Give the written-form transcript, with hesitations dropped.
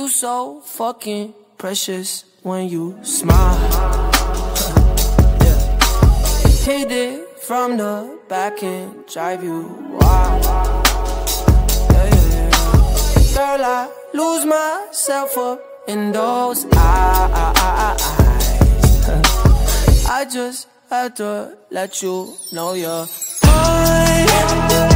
so fucking precious when you smile. Yeah. Hit it from the back and drive you wild. Yeah, yeah, yeah. Girl, I lose myself up in those eyes. I just had to let you know you're mine.